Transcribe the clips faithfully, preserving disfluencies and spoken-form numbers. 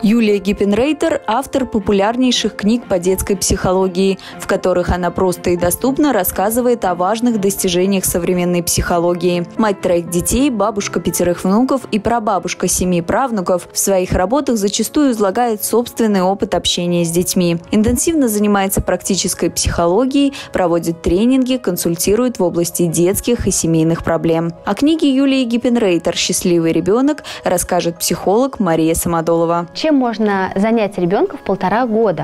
Юлия Гиппенрейтер – автор популярнейших книг по детской психологии, в которых она просто и доступно рассказывает о важных достижениях современной психологии. Мать троих детей, бабушка пятерых внуков и прабабушка семи правнуков в своих работах зачастую излагает собственный опыт общения с детьми. Интенсивно занимается практической психологией, проводит тренинги, консультирует в области детских и семейных проблем. О книге Юлии Гиппенрейтер «Счастливый ребенок» расскажет психолог Мария Самодолова. Чем можно занять ребенка в полтора года?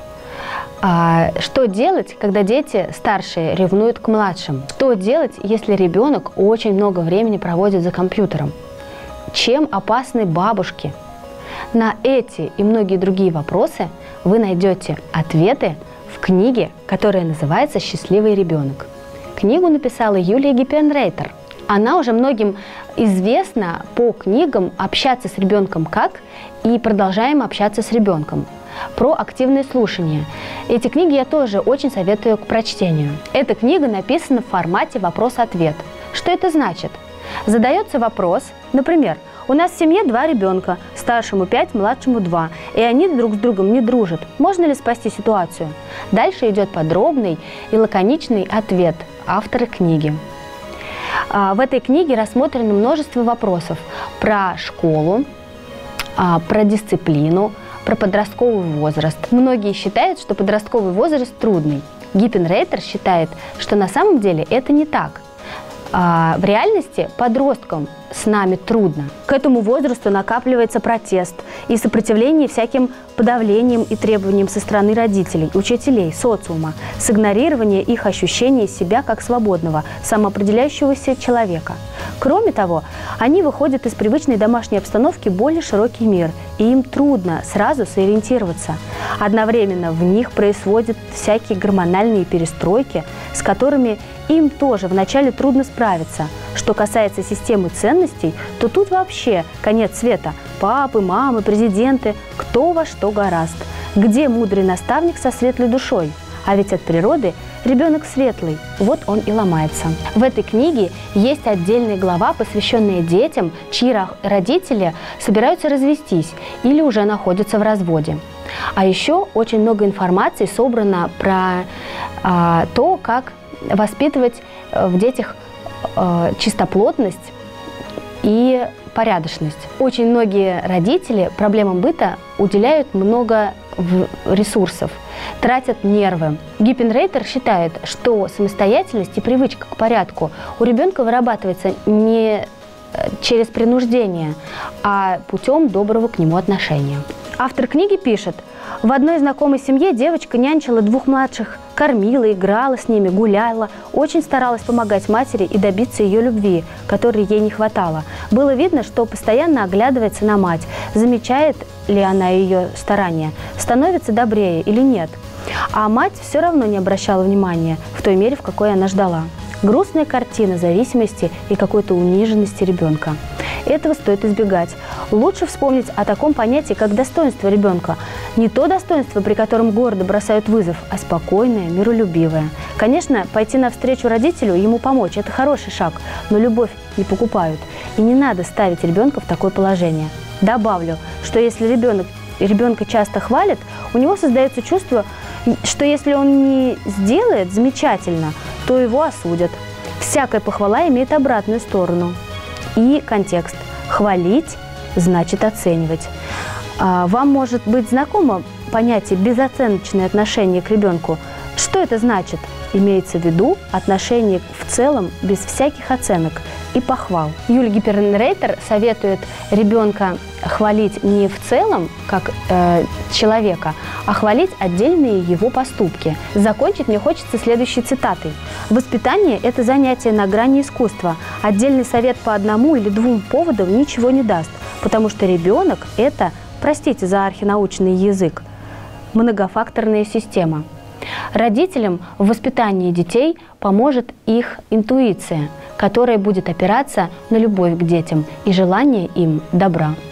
А, что делать, когда дети старшие ревнуют к младшим? Что делать, если ребенок очень много времени проводит за компьютером? Чем опасны бабушки? На эти и многие другие вопросы вы найдете ответы в книге, которая называется «Счастливый ребенок». Книгу написала Юлия Гиппенрейтер. Она уже многим известна по книгам «Общаться с ребенком как» и «Продолжаем общаться с ребенком». Про активное слушание. Эти книги я тоже очень советую к прочтению. Эта книга написана в формате вопрос-ответ. Что это значит? Задается вопрос, например, у нас в семье два ребенка, старшему пять, младшему два, и они друг с другом не дружат. Можно ли спасти ситуацию? Дальше идет подробный и лаконичный ответ автора книги. В этой книге рассмотрено множество вопросов про школу, про дисциплину, про подростковый возраст. Многие считают, что подростковый возраст трудный. Гиппенрейтер считает, что на самом деле это не так. В реальности подросткам с нами трудно. К этому возрасту накапливается протест и сопротивление всяким подавлениям и требованиям со стороны родителей, учителей, социума, с игнорирования их ощущения себя как свободного, самоопределяющегося человека. Кроме того, они выходят из привычной домашней обстановки в более широкий мир, и им трудно сразу сориентироваться. Одновременно в них происходят всякие гормональные перестройки, с которыми им тоже вначале трудно справиться. Что касается системы ценностей, то тут вообще конец света. Папы, мамы, президенты, кто во что горазд. Где мудрый наставник со светлой душой? А ведь от природы ребенок светлый, вот он и ломается. В этой книге есть отдельная глава, посвященная детям, чьи родители собираются развестись или уже находятся в разводе. А еще очень много информации собрано про а, то, как воспитывать в детях э, чистоплотность и порядочность. Очень многие родители проблемам быта уделяют много ресурсов, тратят нервы. Гиппенрейтер считает, что самостоятельность и привычка к порядку у ребенка вырабатывается не через принуждение, а путем доброго к нему отношения. Автор книги пишет: в одной знакомой семье девочка нянчила двух младших, кормила, играла с ними, гуляла, очень старалась помогать матери и добиться ее любви, которой ей не хватало. Было видно, что постоянно оглядывается на мать, замечает ли она ее старания, становится добрее или нет. А мать все равно не обращала внимания в той мере, в какой она ждала. Грустная картина зависимости и какой-то униженности ребенка. Этого стоит избегать. Лучше вспомнить о таком понятии, как достоинство ребенка. Не то достоинство, при котором гордо бросают вызов, а спокойное, миролюбивое. Конечно, пойти навстречу родителю, ему помочь – это хороший шаг, но любовь не покупают. И не надо ставить ребенка в такое положение. Добавлю, что если ребенок, ребенка часто хвалят, у него создается чувство, что если он не сделает замечательно, то его осудят. Всякая похвала имеет обратную сторону. И контекст. Хвалить значит оценивать. Вам может быть знакомо понятие «безоценочное отношение к ребенку». Что это значит? Имеется в виду отношение в целом без всяких оценок и похвал. Юлия Гиппенрейтер советует ребенка хвалить не в целом, как э, человека, а хвалить отдельные его поступки. Закончить мне хочется следующей цитатой. «Воспитание – это занятие на грани искусства. Отдельный совет по одному или двум поводам ничего не даст, потому что ребенок – это, простите за архинаучный язык, многофакторная система». Родителям в воспитании детей поможет их интуиция, которая будет опираться на любовь к детям и желание им добра.